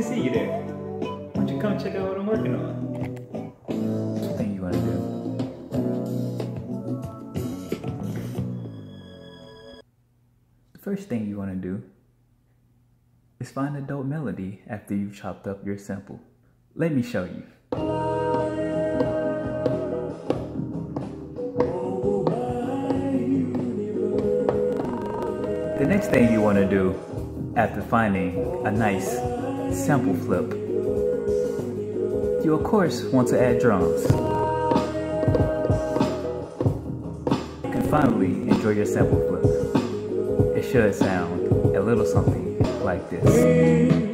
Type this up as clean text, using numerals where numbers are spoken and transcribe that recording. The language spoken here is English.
didn't see you there. Why don't you come check out what I'm working on? What thing you want to do? The first thing you want to do is find a dope melody after you've chopped up your sample. Let me show you. The next thing you want to do after finding a nice sample flip, you of course want to add drums. You can finally enjoy your sample flip. It should sound a little something like this.